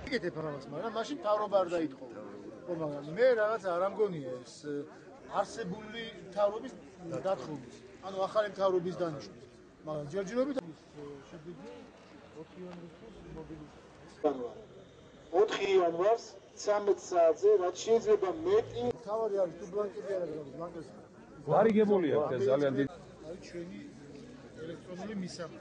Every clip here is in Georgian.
იგეთებ რაღაც, მაგრამ მაშინ თავრობა არ დაითხოვა. ხო, მაგრამ მე რაღაც არ ამგონია ეს არსებული თავრობის დათხოვის. ანუ ახალი თავრობის დანიშნვის. მაგრამ ჯერჯერობით შეგვიძლია 4 იანვარს მობილიზაცია. 4 იანვარს 13 საათზე რაც შეიძლება მეტი თავარი არის თუ ბლანკები არ არის ბლანკებს. გარიგებული აქვს ძალიან დიდი. არის ჩვენი ელექტრონული მისამართი.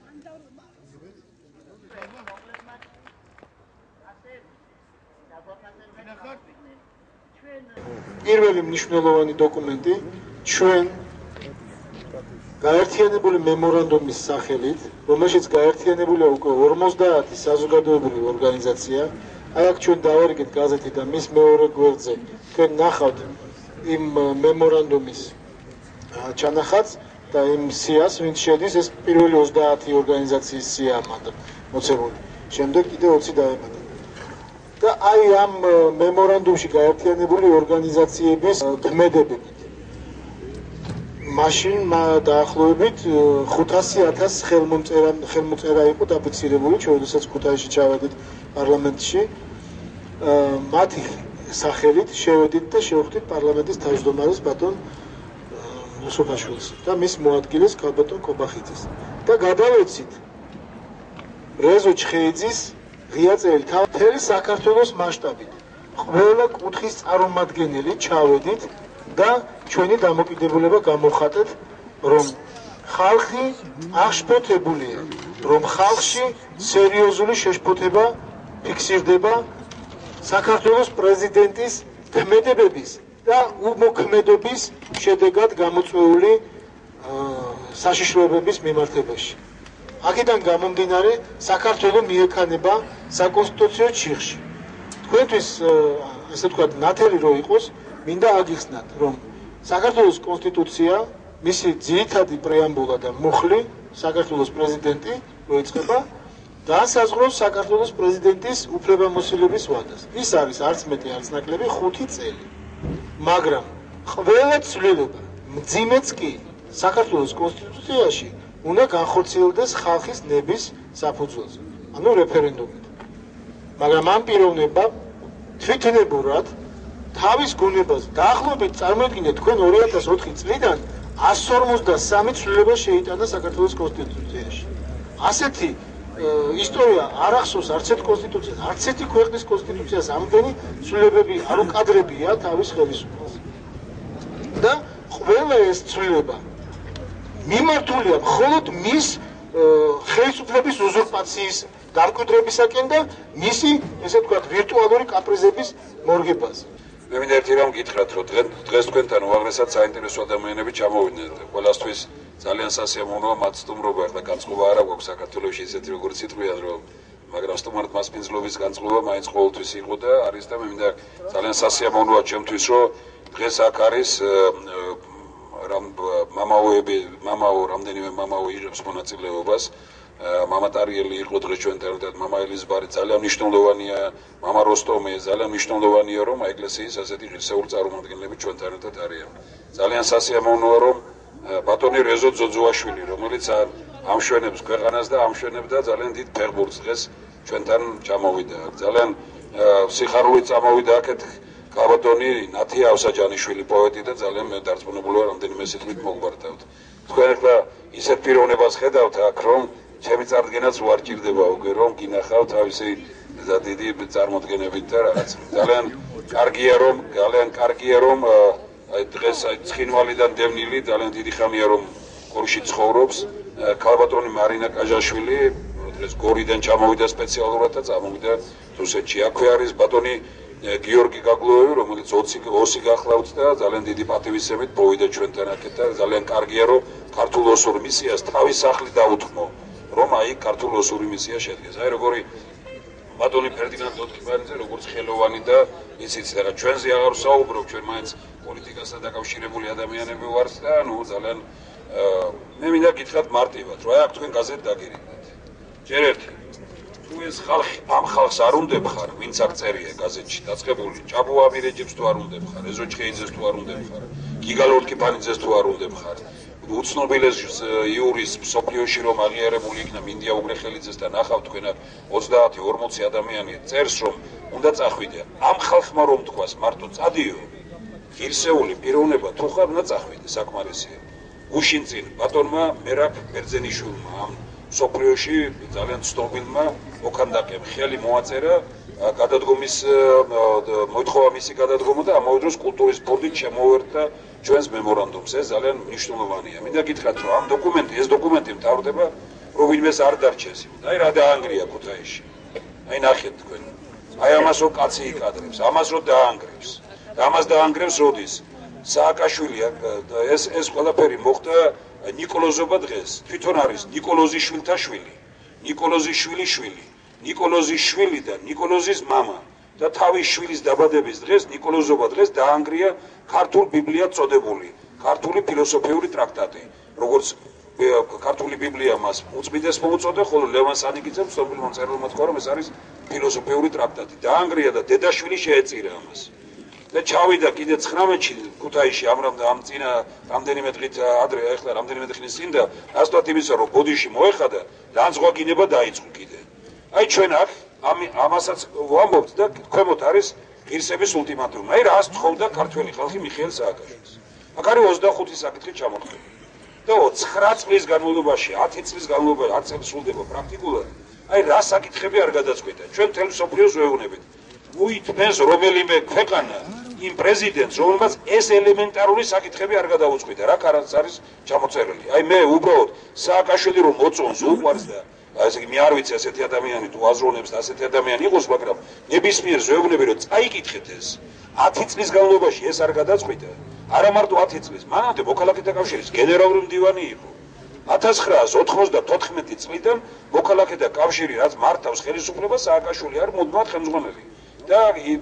პირველი მნიშვნელოვანი დოკუმენტი ჩვენ გაერთიანებული მემორანდუმის სახელით, რომელშიც გაერთიანებულია უკვე 50 საზოგადოებრივი ორგანიზაცია. აი აქ ჩვენ დავარიგეთ გაზეთი და მის მეორე გვერდზე თქვენ ნახავთ იმ მემორანდუმის ჩანახატს და იმ სიას, ვინც შედის, ეს პირველი 30 ორგანიზაციის სია ამათ მოცემული. შემდეგ კიდე 20 დაემატა. და აი ამ მემორანდუმში გაერთიანებული ორგანიზაციების ქმედებებით მაშინ დაახლოებით 500,000 ხელმოწერა იყო დაფიქსირებული, როდესაც ქუთაისში ჩავედით პარლამენტში. მათი სახელით შევედით და შევხვდით პარლამენტის თავმჯდომარის ბატონ უსუფაშვილს და მის მოადგილეს ქალბატონ კობახიძეს. და გადავეცით რეზო ჩხეიძის ღია წელი მთელი საქართველოს მასშტაბით. ყველა კუთხის წარმომადგენელი ჩავედით და ჩვენი დამოკიდებულება გამოვხატეთ, რომ ხალხი აღშფოთებულია, რომ ხალხში სერიოზული შეშფოთება ფიქსირდება საქართველოს პრეზიდენტის ქმედებების და უმოქმედობის შედეგად გამოწვეული საშიშროებების მიმართებაში. აქედან გამომდინარე, საქართველო მიექანება საკონსტიტუციო ჩიხში. თქვენთვის, ესე ვთქვათ, ნათელი რო იყოს, მინდა აგიხსნათ, რომ საქართველოს კონსტიტუცია, მისი ძირითადი პრეამბულა და მუხლი, საქართველოს პრეზიდენტი როიწყება, განსაზღვრავს საქართველოს პრეზიდენტის უფლებამოსილების ვადას. ის არის არც მეტი, არც ნაკლები 5 წელი. მაგრამ ყველა ცვლილება, მძიმეც კი, საქართველოს კონსტიტუციაში უნდა განხორციელდეს ხალხის ნების საფუძველზე, ანუ რეფერენდუმით. მაგრამ ამ პიროვნებამ თვითნებურად თავის გონებას დაახლოებით წარმოიდგინეთ, თქვენ 2004 წლიდან 153 ცვლილება შეიტანა საქართველოს კონსტიტუციაში. ასეთი ისტორია არ ახსოვს არც ერთ კონსტიტუციას, არც ერთი ქვეყნის კონსტიტუციას ამდენი ცვლილებები არ უკადრებია თავის ხელისუფლებას. და ყველა ეს ცვლილება მიმართულია მხოლოდ მის ხელისუფლების უზურპაციის დამკვიდრებისაკენ და მისი, ესე ვთქვათ, ვირტუალური კაპრიზების მორგებაზე. მე მინდა ერთი რამ გითხრათ, რომ დღეს თქვენთან უაღრესად საინტერესო ადამიანები ჩამოვიდნენ. ყველასთვის ძალიან სასიამოვნოა მათ სტუმრობა, ახლა განწყობა არ აქვს საქართველოში ისეთი როგორც იტყვიან, რომ მაგრამ სტუმართ მასპინძლობის განწყობა მაინც ყოველთვის იყო და არის და მე მინდა ძალიან სასიამოვნოა ჩემთვის, რომ დღეს აქ არის რამდენიმე მამაო იღებს მონაწილეობას. მამა ტარიელი იყო დღეს ჩვენთან ერთად, მამა ელიზბარი ძალიან მნიშვნელოვანია, მამა როსტომი ძალიან მნიშვნელოვანია, რომ ეკლესიის ასეთი ღირსეული წარმომადგენლები ჩვენთან ერთად არიან. ძალიან სასიამოვნოა, რომ ბატონი რეზო ძოძუაშვილი, რომელიც ამშვენებს ქვეყანას და ამშვენებდა ძალიან დიდ ფეხბურთს, დღეს ჩვენთან ჩამოვიდა. ძალიან სიხარულით წამოვიდა აქეთ კაბატონი ნათია ავსაჯანიშვილი, პოეტი და ძალიან მე დარწმუნებული ვარ, რამდენიმე სიტყვით მოგგვართავთ. თქვენ ახლა ისეთ პიროვნებას ხედავთ აქ, რომ ჩემი წარდგენაც უარ ჭირდება უკვე, რომ გინახავ თავისი დიდი წარმოდგენებით და რაღაც. ძალიან კარგია, რომ დღეს ცხინვალიდან დევნილი ძალიან დიდი ხანია, რომ გორში ცხოვრობს. ქალბატონი მარინა კაჟაშვილი დღეს გორიდან ჩამოვიდა სპეციალურად და წამოვიდა რუსეთში. აქვე არის ბატონი გიორგი გაგლოევი, რომელიც 20 გახლავთ და ძალიან დიდი პატივისცემით მოვიდა ჩვენთან აქეთ და ძალიან კარგია, რომ ქართულ ოსურ მისიას თავის სახლი დაუთმო, რომ აი ქართულ ოსური მისია შედგეს. აი როგორი ბატონი ფერდინანდ ოთხიბარიძე, როგორც ხელოვანი და იცით რა ჩვენზე აღარ საუბრობ, ჩვენ მაინც პოლიტიკასთან დაკავშირებული ადამიანები ვართ და ნუ ძალიან მე მინდა გითხრათ მარტივად, რომ აი აქ თქვენ გაზეთ დაგირიგდეთ. ჯერ ერთი თუ ეს ხალხი ამ ხალხს არ უნდებ ხარ, ვინც აქ წერია გაზეთში დაწყებული, ჭაბო ამირეჯებს თუ არ უნდებ ხარ, ეზო ჩხეიძეს თუ არ უნდებ ხარ, გიგალ ორქიფანიძეს თუ არ უნდებ ხარ, უცნობილეს იურის მსოფლიოში რომ აღიარებული იქნა მინდია უგრეხელიძესთან ახავ თქვენ 30-40 ადამიანი წერს რომ უნდა წახვიდე ამ ხალხმა რომ თქვას მარტო წადიო ღირსეული პიროვნება თუ ხარ უნდა წახვიდე საკმარისია გუშინ წინ ბატონმა მერაბ ბერძენიშვილმა ამ მსოფლიოში ძალიან ცნობილმა მოქანდაკემ ხელი მოაწერა გადადგომის მოთხოვა მისი გადადგომა და ამავე დროს კულტურის ფონდით შემოვერთა ჩვენს მემორანდუმს ეს ძალიან მნიშვნელოვანია. მინდა გითხრათ რომ ამ ეს დოკუმენტი მთავრდება რომ ვინმეს არ დარჩეს. აი რა დაანგრია ქუთაისში. აი ნახეთ თქვენ. აი ამას რო კაცი იკადრებს, ამას რო დაანგრევს. ამას დაანგრევს როდის? სააკაშვილი ეს ყველაფერი მოხდა ნიკოლოზობა დღეს. თვითონ არის ნიკოლოზიშვილთა შვილი. ნიკოლოზიშვილის შვილი. ნიკოლოზის შვილი და ნიკოლოზის მამა და თავის შვილის დაბადების დღეს ნიკოლოზობა დღეს დაანგრია ქართულ ბიბლიად წოდებული ქართული ფილოსოფიური ტრაქტატი როგორც ქართული ბიბლია მას უწმიდეს მოუწოდა ხოლო ლევან სანიკიძემ ცნობილ მომწერლმა თქვა რომ ეს არის ფილოსოფიური ტრაქტატი დაანგრია და დედაშვილი შეეწირა ამას და ჩავიდა კიდე 19-ში ქუთაისში ამ წინა რამდენიმე დღით ადრე ახლა რამდენიმე დღის წინ და ასწვათ იმისა რომ ბოდიში მოეხადა განზღვაგინება დაიწყო კიდე აი ჩვენ აქ ამასაც ვამბობთ და ქვემოთ არის ღირსების ულტიმატუმი. აი რას თხოვდა ქართველი ხალხი მიხეილ სააკაშვილს. აქ არის 25 საკითხი ჩამოთვლილი. და 9 წლის განმავლობაში, 10 წლის განმავლობაში არც ეს სრულდება პრაქტიკულად. აი რა საკითხები არ გადაწყვეტა. ჩვენ თელ მსოფლიოს ვეუბნებით. უითმეს რომელიმე ქვეყანა იმ პრეზიდენტს, რომელმაც ეს ელემენტარული საკითხები არ გადაუწყვეტა. რა კარაც არის ჩამოწერილი. აი მე უბრალოდ სააკაშვილი რომ მოწონს უყვარს და ასე კი მე არ ვიცი ასეთი ადამიანი თუ აზროვნებს და ასეთი ადამიანი იყოს, მაგრამ ნებისმიერ ზეუბნები რომ წაიკითხეთ ეს 10 წლის განმავლობაში ეს არ გადაწყვიტა. არა მარტო 10 წლის, მანამდე მოქალაქეთა კავშირის გენერალური მდივანი იყო. 1994 წლიდან მოქალაქეთა კავშირი რაც მართავს ხელისუფლებას სააკაშვილი არ მუდმივად ხელმძღვანელი. და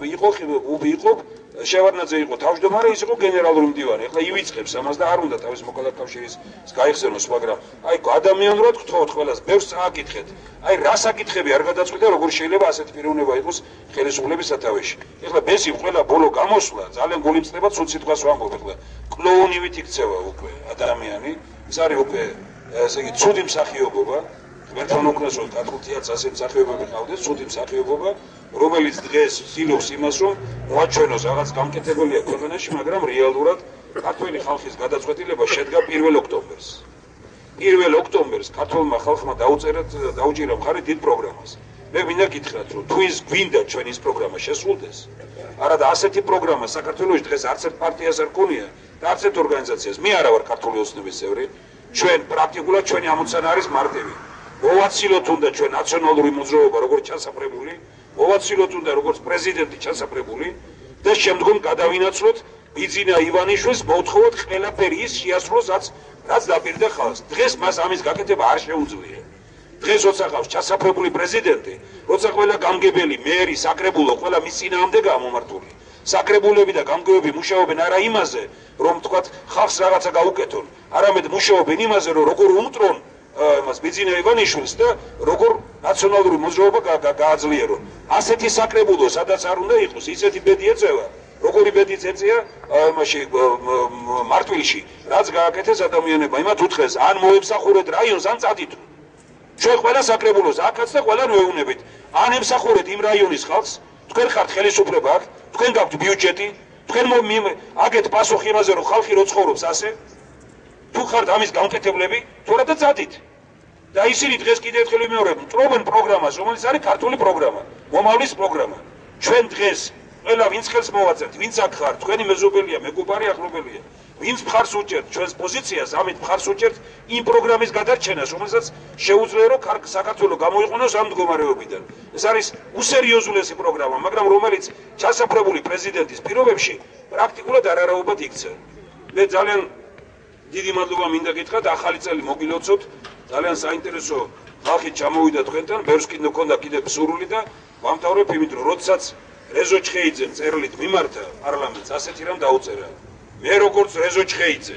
იყო შევარდნაძე იყო თავმჯდომარე, ის იყო გენერალური მდივანი. ახლა ივიწყებს ამას და არ უნდა თავის მოქალაქეთა კავშირის გაიხსენოს, მაგრამ აი ადამიანურად გთხოვთ ყველას, ბევრს წააკითხეთ. აი რა საკითხები არ გადაწყვიტა, როგორ შეიძლება ასეთი პიროვნება იყოს ხელისუფლების სათავეში. ახლა ბესი ყველა ბოლო გამოსვლა ძალიან გულიმწდება, ცუდ სიტყვას ვამბობ, ახლა კლოუნივით იქცევა უკვე ადამიანი, ეს არის უკვე ესე იგი ცუდი მსახიობობა. ერთმან უკნასო 15,000 მსახიობები ყავდეს, ცუდი მსახიობობა, რომელიც დღეს ცდილობს იმას, რომ მოაჩვენოს რაღაც გამკეთებელია ქვეყანაში, მაგრამ რეალურად ქართველი ხალხის გადაწყვეტილება შედგა 1 ოქტომბერს. 1 ოქტომბერს ქართველმა ხალხმა დაუჭირა მხარი დიდ პროგრამას. მე მინდა გითხრათ, რომ თუ ის გვინდა ჩვენ ის პროგრამა შესრულდეს, არადა ასეთი პროგრამა საქართველოში დღეს არც ერთ პარტიას არ ქონია და არც ერთ ორგანიზაციას. მე არა ვარ ქართული ოცნების წევრი, ჩვენ პრაქტიკულად ჩვენი ამოცანა არის მარტივი. მოვაცილოთ უნდა ჩვენ ნაციონალური მოძრაობა როგორც ჩასაფრებული, მოვაცილოთ უნდა როგორც პრეზიდენტი ჩასაფრებული და შემდგომ გადავინაცვლოთ ბიძინა ივანიშვილს მოთხოვოთ ყველაფერი ის შეასრულოს რაც დაპირდა ხალხს. დღეს მას ამის გაკეთება არ შეუძლია. დღეს როცა ყავს ჩასაფრებული პრეზიდენტი, როცა ყველა გამგებელი, მერი, საკრებულო, ყველა მის წინააღმდეგ გამომართული. საკრებულები და გამგეობები მუშაობენ არა იმაზე, რომ თქვათ ხალხს რაღაცა გაუკეთონ, არამედ მუშაობენ იმაზე, რომ როგორ უმტრონ მას ბიძინა ივანიშვილს და როგორ ნაციონალური მოძრაობა გააძლიერონ. ასეთი საკრებულო სადაც არ უნდა იყოს, ისეთი ბედი ეწევა, როგორი ბედი ეწეა იმაში მარტვილში, რაც გააკეთეს ადამიანებმა. იმათ უთხრეს, ან მოემსახურეთ რაიონს, ან წადით. ჩვენ ყველა საკრებულოს აქაც და ყველან ვეუბნებით, ან ემსახურეთ იმ რაიონის ხალხს, თქვენ ხართ ხელისუფლება აქ, თქვენ გაქვთ ბიუჯეტი, თქვენ აგეთ პასუხი იმაზე, რომ ხალხი რო ცხოვრობს ასე, თუ ხართ ამის გამკეთებლები, თორე და წადით. და ისინი დღეს კიდევ ერთხელ ვიმეორებ, მტრობენ პროგრამას, რომელიც არის ქართული პროგრამა, მომავლის პროგრამა. ჩვენ დღეს ყველა ვინც ხელს მოვაწერთ, ვინც აქ ხართ, თქვენი მეზობელია, მეგობარი ახლობელია, ვინც მხარს უჭერთ ჩვენს პოზიციას, ამით მხარს უჭერთ იმ პროგრამის გადარჩენას, რომელსაც შეუძლია რომ საქართველოს გამოიყენოს ამ მდგომარეობიდან. ეს არის უსერიოზულესი პროგრამა, მაგრამ რომელიც ჩასაფრებული პრეზიდენტის პირობებში პრაქტიკულად არარაობად იქცა. მე ძალიან დიდი მადლობა მინდა გითხრათ, ახალი წელი მოგილოცოთ. ძალიან საინტერესო ხალხი ჩამოვიდა თქვენთან, ბევრს კიდე მქონდა კიდე სურვილი და ვამთავრებ იმით, რომ როდესაც რეზო ჩხეიძემ წერილით მიმართა პარლამენტს, ასეთი რამ დაუწერა. მე როგორც რეზო ჩხეიძე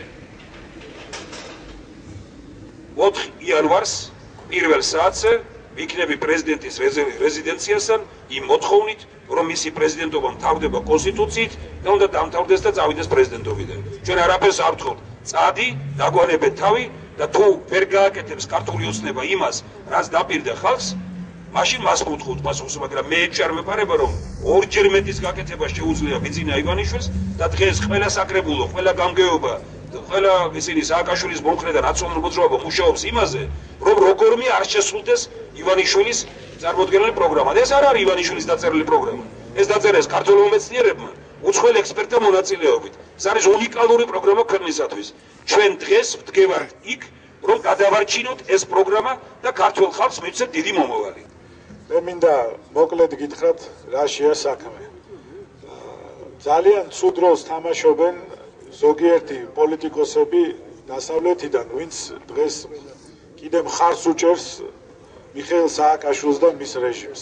4 იანვარს 1 საათზე ვიქნები პრეზიდენტის რეზიდენციასთან იმ მოთხოვნით, რომ მისი პრეზიდენტობა მთავრდება კონსტიტუციით და უნდა დამთავრდეს და წავიდეს პრეზიდენტობიდან. ჩვენ არაფერს არ ვთხოვთ. წადი, დაგვანებეთ თავი და თუ ვერ გააკეთებს ქართული ოცნება იმას, რაც დაპირდა ხალხს, მაშინ მას ვუთხოთ პასუხს, მაგრამ მე არ მეპარება, რომ ორჯერ მეტის გაკეთება შეუძლია ბიძინა ივანიშვილს და დღეს ყველა საკრებულო, ყველა გამგეობა, ყველა ისინი სააკაშვილის მომხრე და ნაციონალური მოძრაობა მუშაობს იმაზე, რომ როგორმე არ შესრულდეს ივანიშვილის წარმოდგენილი პროგრამა. ეს არ არის ივანიშვილის დაწერილი პროგრამა. ეს დაწერეს ქართველმა მეცნიერებმა, უცხოელ ექსპერტთა მონაწილეობით. ეს არის უნიკალური პროგრამა ქვეყნისათვის. ჩვენ დღეს ვდგევართ იქ, რომ გადავარჩინოთ ეს პროგრამა და ქართულ ხალხს მივცეთ დიდი მომავალი. მე მინდა მოკლედ გითხრათ, რა შეა საქმე. ძალიან ცუდ როლს თამაშობენ ზოგიერთი პოლიტიკოსები დასავლეთიდან, ვინც დღეს კიდე მხარს უჭერს მიხეილ სააკაშვილს და მის რეჟიმს.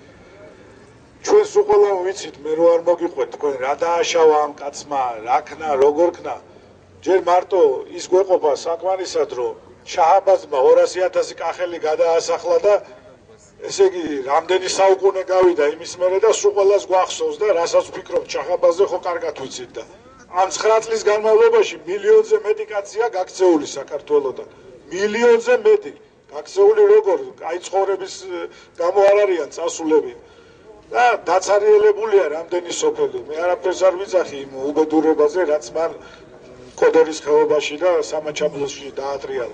ჩვენ სულ ყველა ვიცით, მე რო არ მოგიყვეთ თქვენ რა დააშავა ამ კაცმა, რა ქნა, როგორ ქნა. ჯერ მარტო ის გვეყოფა საკმარისად, რომ შაჰაბაზმა 200,000 კახელი გადაასახლა და ესე იგი, რამდენი საუკუნე გავიდა იმის მერე და სულ ყველას გვახსოვს და რასაც ვფიქრობთ შაჰაბაზზე ხო კარგად ვიცით და ამ 9 წლის განმავლობაში მილიონზე მეტი კაცია გაქცეული საქართველოდან. მილიონზე მეტი. გაქცეული როგორ? კაი ცხოვრების გამო არ არიან წასულები. და დაცარიელებულია რამდენი სოფელი. მე არაფერს არ ვიძახი იმ უბედურებაზე, რაც მან კოდორის ხეობაში და სამაჩაბლოში დაატრიალა.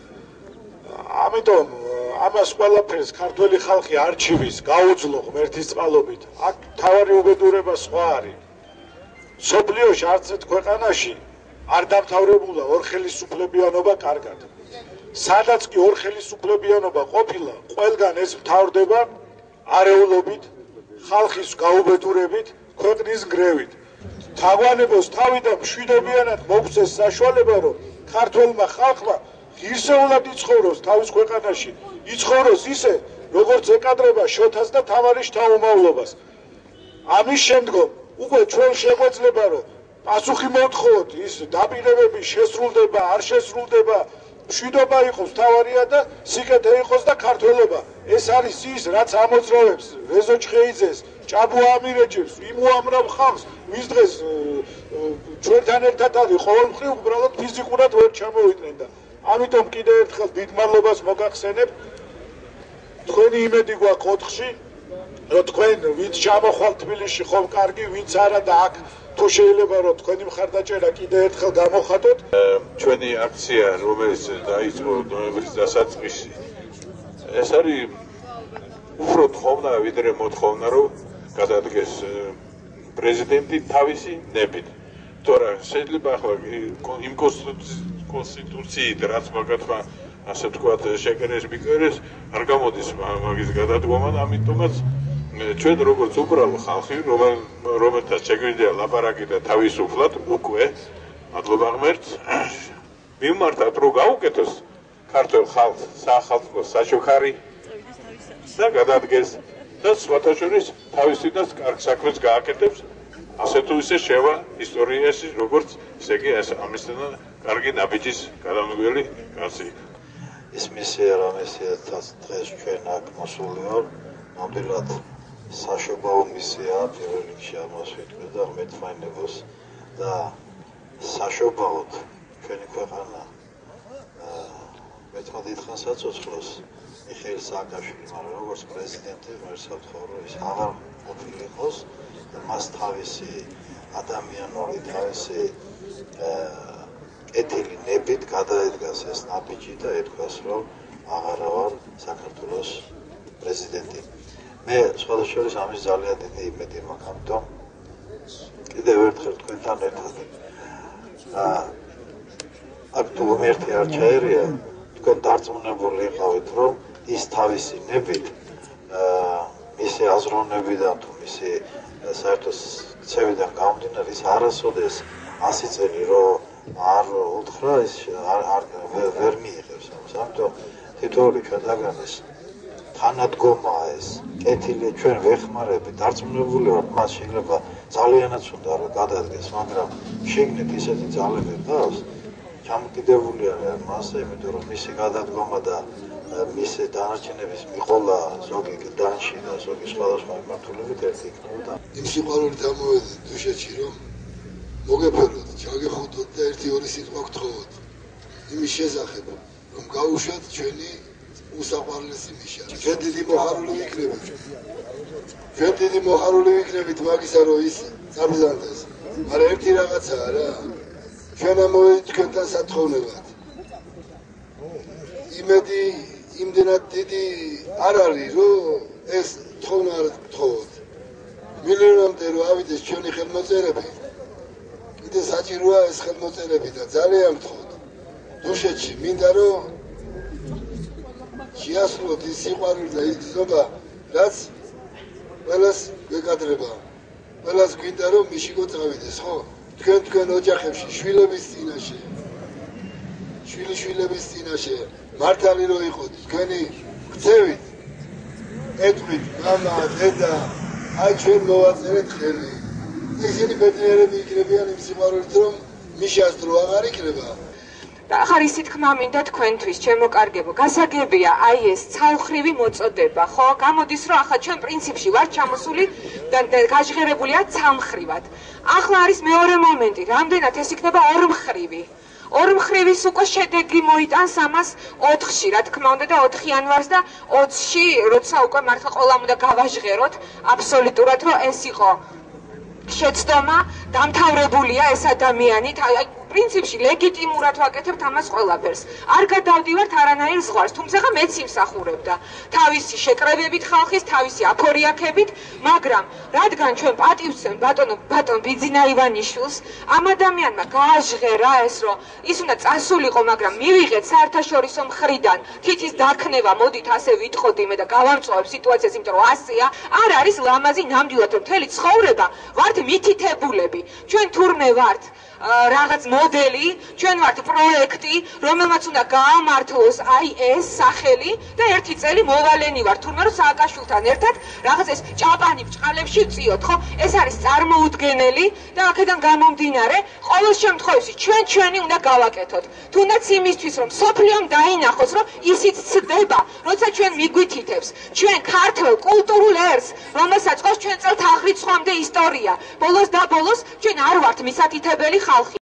ამიტომ ამას ყველაფერს ქართველი ხალხი არჩივის, გაუძლო ღმერთის წყალობით. აქ თავარი უბედურება სხვა არის. სოფლიოში არც ერთ ქვეყანაში არ დამთავრებულა ორხელისუფლებიანობა კარგად. სადაც კი ორხელისუფლებიანობა ყოფილა, ყველგან ეს მთავრდება არეულობით, ხალხის გაუბედურებით, ქვეყნის ნგრევით. თაგვანებოს თავიდან მშვიდობიანად მოგვცეს საშუალება, რომ ქართველმა ხალხმა ღირსეულად იცხოვროს თავის ქვეყანაში, იცხოვროს ისე, როგორც ეკადრება შოთას და თამარის შთაუმავლობას. ამის შემდგომ უკვე ჩვენ შეგვეძლება, რომ პასუხი მოვთხოვოთ, ის დაპირებები შესრულდება, არ შესრულდება, მშვიდობა იყოს თავარია და სიკეთე იყოს და ქართველობა. ეს არის ის, რაც ამოძრავებს რეზო ჩხეიძეს, ჭაბუ ამირეჯებს, იმ უამრავ ხალხს, ვის დღეს ჩვენთან ერთად არის ყოველმხრივ უბრალოდ ფიზიკურად ვერ ჩამოვიდნენ და ამიტომ კიდე ერთხელ დიდ მადლობას მოგახსენებ. თქვენი იმედი გვაქვს 4-ში, რომ თქვენ ვინც ჩამოხვალთ თბილისში ხომ კარგი, ვინც არა და აქ თუ შეიძლება რომ თქვენი მხარდაჭერა კიდე ერთხელ გამოხატოთ. ჩვენი აქცია, რომელიც დაიწყო ნოემბრის დასაწყისში, ეს არის უფრო თხოვნა ვიდრე მოთხოვნა, რომ გადადგეს პრეზიდენტი თავისი ნებით. თორემ შეიძლება ახლა იმ კონსტიტუციით, რაც მაგათმა ასე თქვათ შეკერეს მიკერეს, არ გამოდის მაგის გადადგომა, ამიტომაც ჩვენ როგორც უბრალო ხალხი, რომელთაც შეგვიძლია ლაპარაკი და თავისუფლად უკვე მადლობა ღმერთს მიმართათ, რომ გაუკეთოს ქართულ ხალხს სახალხო საჩუქარი და გადადგეს და სხვათა შორის თავისიდან კარგ საქმეს გააკეთებს, ასე თუ ისე შევა ისტორიაში, როგორც ესე იგი ამისთანა კარგი ნაბიჯის გადამდგელი კაცი. ის მისია, რომელსაც დღეს ჩვენ აქ მოსული ვარ, ნამდვილად საშობაო მისია, პირველ რიგში ამას ვიტყვი და მეტმაინებოს და საშობაოდ ჩვენი ქვეყანა მეტყოდ ითხოვს საცოცხლოს მიხეილ სააკაშვილი, მაგრამ როგორც პრეზიდენტი ღმერთსა ვთხოვ, რომ ის აღარ ყოფილიყოს და მას თავისი ადამიანური, თავისი კეთილი ნებით გადაედგას ეს ნაბიჯი და ეთქვას, რომ აღარა ვარ საქართველოს პრეზიდენტი. მე სხვადასხვა შორის ამის ძალიან დიდი იმედი მაქვს, ამიტომ კიდევ ერთხელ თქვენთან ერთად აქ თუ ერთი არ ჩაერია, თქვენ დარწმუნებული იყავით, რომ ის თავისი ნებით მისი აზროვნებიდან თუ მისი საერთოდ ქცევიდან გამომდინარე ის არასოდეს 100 წელი რომ არ უთხრა, ის ვერ მიიღებს ამას. ამიტომ თითოეული ჩვენთაგანის თანადგომაა ეს, კეთილი ჩვენ ვეხმარებით, დარწმუნებული ვართ, მას შეიძლება ძალიანაც უნდა რომ გადადგეს, მაგრამ შიგნით ისეთი ძალები გავს, ჩამოკიდებული არის მასზე, იმიტომ რომ მისი გადადგომა და მისი დანარჩენების მიყოლა ზოგი გდანში და ზოგი სხვადასხვა მიმართულებით ერთი იქნებოდა. იმ სიყვარულით ამოვედი დუშეთში, რომ მოგეფეროთ ჩაგეხუტოთ და ერთი-ორი სიტყვა გთხოვოთ. იმის შესახებ, რომ გაუშვათ ჩვენი უსაყვარლესი ნიშა. ჩვენ დიდი მოხარული ვიქნებით მაგისა, რომ ის წაბრძანდეს. მაგრამ ერთი რაღაცაა რა. ჩვენ ამოვედით თქვენთან სათხოვნებად. იმედი იმდენად დიდი არ არის, რომ ეს თხოვნა არ გთხოვოთ. მილიონამდე რომ ავიდეს ჩვენი ხელმოწერები, კიდე საჭიროა ეს ხელმოწერები და ძალიან გთხოვთ. დუშეთში მინდა რომ შეასრულოთ ის სიყვარული და ის გზობა, რაც ყველას გვეკადრება. ყველას გვინდა რომ მიშიკო წავიდეს, ხო? თქვენ ოჯახებში შვილების წინაშე, შვილიშვილების წინაშე მართალი რო იყოთ, თქვენი ქცევით, ეთქვით, მამა, დედა, აი ჩვენ მოვაწერეთ ხელი. ისინი ბედნიერები იქნებიან იმ სიყვარულით, რომ მიშას დრო აღარ იქნება. და ახლა ისი თქმა მინდა თქვენთვის, ჩემო კარგებო, გასაგებია აი ეს ცალხრივი მოწოდება, ხო? გამოდის, რომ ახლა ჩვენ პრინციპში ვართ ჩამოსული და გაჟღერებულია ცალმხრივად. ახლა არის მეორე მომენტი, რამდენად ეს იქნება ორმხრივი. ორმხრივის უკვე შედეგი მოიტანს ამას 4-ში, რა თქმა უნდა და 4 იანვარს და 20-ში, როცა უკვე მართლა ყველამ უნდა გავაჟღეროთ აბსოლუტურად, რომ ეს იყო შეცდომა, დამთავრებულია ეს ადამიანი, პრინციპში ლეგიტიმურად ვაკეთებთ ამას ყველაფერს. არ გადავდივართ არანაირ ზღვარს, თუმცა მეც იმსახურებდა თავისი შეკრებებით ხალხის, თავისი აფორიაქებით, მაგრამ რადგან ჩვენ პატივცემ ბატონ ბიძინა ივანიშვილს, ამ ადამიანმა გააჟღერა ეს, რომ ის უნდა წასულიყო, მაგრამ მივიღეთ საერთაშორისო მხრიდან თითის დაქნება, მოდით ასე ვიტყოდ იმე და გავამწვავებ სიტუაციას, იმიტომ რომ ასეა, არ არის ლამაზი ნამდვილად, რომ მთელი ცხოვრება ვართ მითითებულები. ჩვენ თურმე ვართ რაღაც მოდელი, ჩვენ ვართ პროექტი, რომელმაც უნდა გაამართლოს აი ეს სახელი და ერთი წელი მოვალენი ვართ, თურმე რომ სააკაშვილთან ერთად რაღაც ეს ჭაპანი ბჭყალებში ვწიოთ, ხო? ეს არის წარმოუდგენელი და აქედან გამომდინარე, ყოველ შემთხვევაში ჩვენი უნდა გავაკეთოთ. თუნდაც იმისთვის, რომ სოფლიომ დაინახოს, რომ ისიც ცდება, როცა ჩვენ მიგვითითებს, ჩვენ ქართულ კულტურულ ერს, რომელსაც ყავს ჩვენ წელთ აღრიცხვამდე ისტორია. ბოლოს და ბოლოს ჩვენ არ ვართ მისათითებელი ხალხი.